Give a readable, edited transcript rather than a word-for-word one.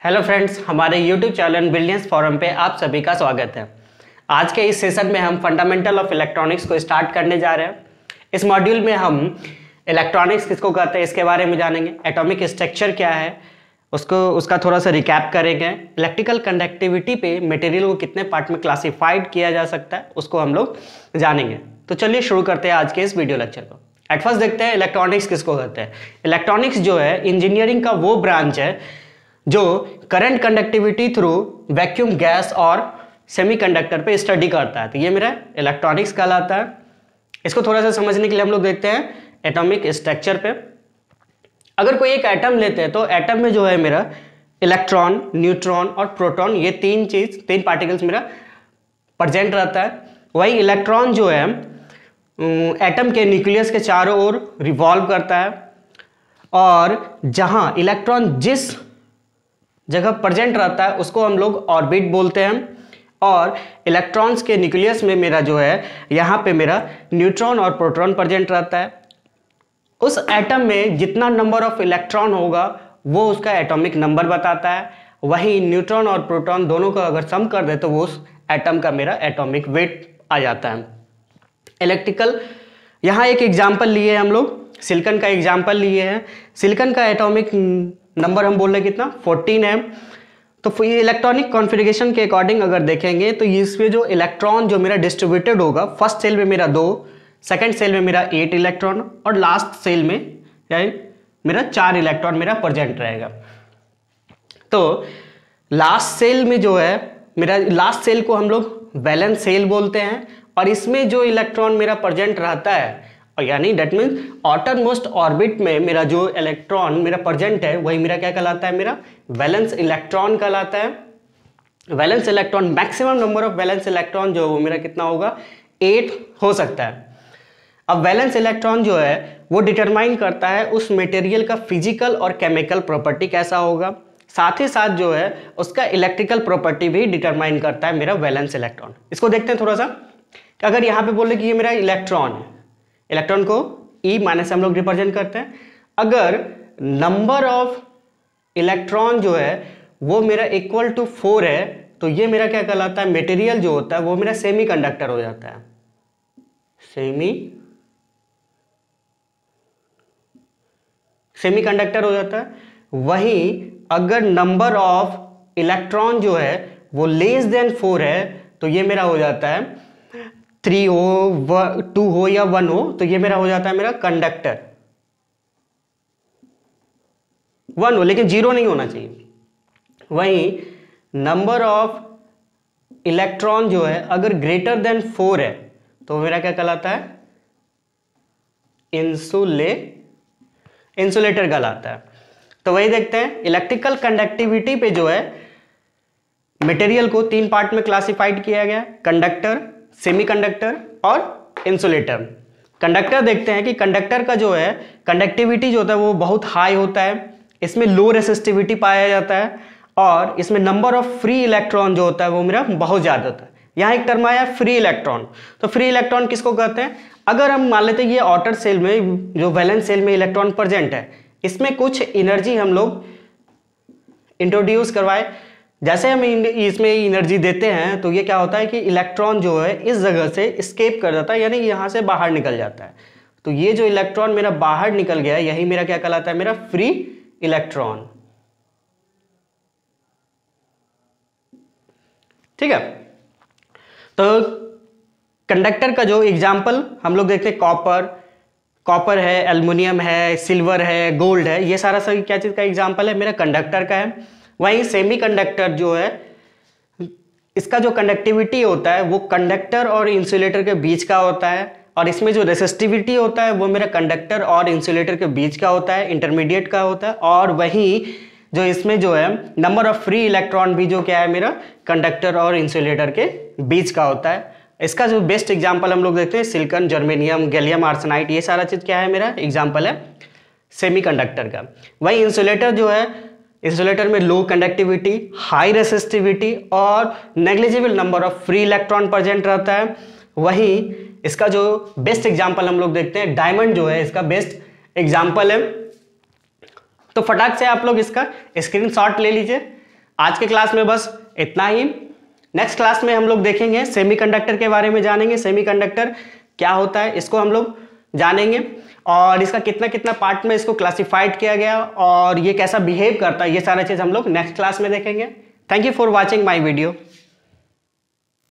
Hello friends, हमारे YouTube channel Brilliance Forum पे आप सभी का स्वागत है। आज के इस सेशन में हम फंडामेंटल ऑफ इलेक्ट्रॉनिक्स को स्टार्ट करने जा रहे हैं। इस मॉड्यूल में हम इलेक्ट्रॉनिक्स किसको कहते हैं इसके बारे में जानेंगे, एटॉमिक स्ट्रक्चर क्या है उसका थोड़ा सा रिकैप करेंगे, इलेक्ट्रिकल कंडक्टिविटी पे मटेरियल को कितने पार्ट में क्लासिफाइड किया जा सकता है उसको हम लोग जानेंगे। तो चलिए शुरू करते हैं आज के इस वीडियो लेक्चर को। एट फर्स्ट देखते हैं इलेक्ट्रॉनिक्स किसको कहते हैं। इलेक्ट्रॉनिक्स जो है इंजीनियरिंग का वो ब्रांच है जो current conductivity through vacuum gas और सेमीकंडक्टर पे स्टडी करता है। तो ये मेरा इलेक्ट्रॉनिक्स कहलाता है। इसको थोड़ा सा समझने के लिए हम लोग देखते हैं एटॉमिक स्ट्रक्चर पे। अगर कोई एक एटम लेते हैं तो एटम में जो है मेरा इलेक्ट्रॉन, न्यूट्रॉन और प्रोटॉन, ये तीन पार्टिकल्स मेरा प्रेजेंट रहता है। वही इलेक्ट्रॉन जो है एटम के न्यूक्लियस के चारों ओर रिवॉल्व करता है और जहां इलेक्ट्रॉन जिस जगह प्रेजेंट रहता है उसको हम लोग ऑर्बिट बोलते हैं। और इलेक्ट्रॉन्स के न्यूक्लियस में मेरा जो है यहाँ पे मेरा न्यूट्रॉन और प्रोटॉन प्रेजेंट रहता है। उस एटम में जितना नंबर ऑफ इलेक्ट्रॉन होगा वो उसका एटॉमिक नंबर बताता है। वही न्यूट्रॉन और प्रोटॉन दोनों का अगर सम कर दे तो वो उस एटम का मेरा एटॉमिक वेट आ जाता है। इलेक्ट्रिकल, यहाँ एक एग्जाम्पल लिए हम लोग, सिलिकॉन का एग्जाम्पल लिए हैं। सिलिकॉन का एटॉमिक नंबर हम बोल रहे हैं कितना, 14 है। तो ये इलेक्ट्रॉनिक कॉन्फ़िगरेशन के अकॉर्डिंग अगर देखेंगे तो इसमें जो इलेक्ट्रॉन जो मेरा डिस्ट्रीब्यूटेड होगा, फर्स्ट सेल में मेरा 2, सेकंड सेल में मेरा 8 इलेक्ट्रॉन और लास्ट सेल में मेरा 4 इलेक्ट्रॉन मेरा प्रेजेंट रहेगा। तो लास्ट सेल में जो है मेरा, लास्ट सेल को हम लोग वैलेंस सेल बोलते हैं और इसमें जो इलेक्ट्रॉन मेरा प्रेजेंट रहता है, और यानी that means outermost orbit में मेरा जो इलेक्ट्रॉन मेरा प्रेजेंट है वही मेरा क्या कहलाता है, मेरा वैलेंस इलेक्ट्रॉन कहलाता है। Valence electron, maximum number of valence electron जो वो मेरा कितना होगा, 8 हो सकता है। अब वैलेंस इलेक्ट्रॉन जो है वो डिटरमाइन करता है उस मटेरियल का फिजिकल और केमिकल प्रॉपर्टी कैसा होगा, साथ ही साथ जो है उसका इलेक्ट्रिकल प्रॉपर्टी भी डिटरमाइन करता है मेरा वैलेंस इलेक्ट्रॉन। इसको देखते हैं थोड़ा सा। अगर यहाँ पे बोले कि ये मेरा इलेक्ट्रॉन है, इलेक्ट्रॉन को E माइनस हम लोग रिप्रेजेंट करते हैं। अगर नंबर ऑफ इलेक्ट्रॉन जो है वो मेरा इक्वल टू 4 है तो ये मेरा क्या कहलाता है, मटेरियल जो होता है वो मेरा सेमी कंडक्टर हो जाता है। सेमी कंडक्टर हो जाता है। वहीं अगर नंबर ऑफ इलेक्ट्रॉन जो है वो लेस देन 4 है तो ये मेरा हो जाता है 3 हो, 2 हो या 1 हो, तो ये मेरा हो जाता है मेरा कंडक्टर। 1 हो लेकिन 0 नहीं होना चाहिए। वहीं नंबर ऑफ इलेक्ट्रॉन जो है अगर ग्रेटर देन 4 है तो मेरा क्या कहलाता है, इंसुलेटर कहलाता है। तो वही देखते हैं इलेक्ट्रिकल कंडक्टिविटी पे जो है मटेरियल को 3 पार्ट में क्लासिफाइड किया गया, कंडक्टर, सेमीकंडक्टर और इंसुलेटर। कंडक्टर देखते हैं कि कंडक्टर का जो है कंडक्टिविटी जो होता है वो बहुत हाई होता है, इसमें लो रेसिस्टिविटी पाया जाता है और इसमें नंबर ऑफ फ्री इलेक्ट्रॉन जो होता है वो मेरा बहुत ज़्यादा होता है। यहाँ एक टर्म आया फ्री इलेक्ट्रॉन। तो फ्री इलेक्ट्रॉन किसको कहते हैं, अगर हम मान लेते हैं ये आउटर सेल में जो वैलेंस सेल में इलेक्ट्रॉन प्रेजेंट है, इसमें कुछ एनर्जी हम लोग इंट्रोड्यूस करवाए, जैसे हम इसमें एनर्जी देते हैं तो ये क्या होता है कि इलेक्ट्रॉन जो है इस जगह से एस्केप कर जाता है, यानी यहाँ से बाहर निकल जाता है। तो ये जो इलेक्ट्रॉन मेरा बाहर निकल गया यही मेरा क्या कहलाता है, मेरा फ्री इलेक्ट्रॉन। ठीक है। तो कंडक्टर का जो एग्जाम्पल हम लोग देखते हैं, कॉपर है, एल्युमिनियम है, सिल्वर है, गोल्ड है, ये सारा सभी क्या चीज का एग्जाम्पल है, मेरा कंडक्टर का है। वहीं सेमीकंडक्टर जो है इसका जो कंडक्टिविटी होता है वो कंडक्टर और इंसुलेटर के बीच का होता है और इसमें जो रेसिस्टिविटी होता है वो मेरा कंडक्टर और इंसुलेटर के बीच का होता है, इंटरमीडिएट का होता है। और वहीं जो इसमें जो है नंबर ऑफ फ्री इलेक्ट्रॉन भी जो क्या है मेरा कंडक्टर और इंसुलेटर के बीच का होता है। इसका जो बेस्ट एग्जाम्पल हम लोग देखते हैं सिलिकॉन, जर्मेनियम, गैलियम आर्सेनाइड, ये सारा चीज क्या है, मेरा एग्जाम्पल है सेमीकंडक्टर का। वही इंसुलेटर जो है, इंसुलेटर में लो कंडक्टिविटी, हाई रेसिस्टिविटी और negligible number of free electron present रहता है। वहीं इसका जो बेस्ट एग्जांपल हम लोग देखते हैं, डायमंड जो है इसका बेस्ट एग्जांपल है। तो फटाक से आप लोग इसका स्क्रीनशॉट ले लीजिए आज के क्लास में बस इतना ही। नेक्स्ट क्लास में हम लोग देखेंगे सेमीकंडक्टर के बारे में, जानेंगे सेमीकंडक्टर क्या होता है, इसको हम लोग जानेंगे और इसका कितना कितना पार्ट में इसको क्लासिफाइड किया गया और ये कैसा बिहेव करता है, ये सारा चीज़ हम लोग नेक्स्ट क्लास में देखेंगे। Thank you for watching my video.